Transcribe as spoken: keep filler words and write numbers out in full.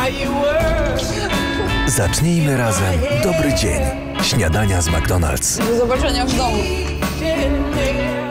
Zacznijmy razem dobry dzień. Śniadania z McDonald's. Do zobaczenia w domu.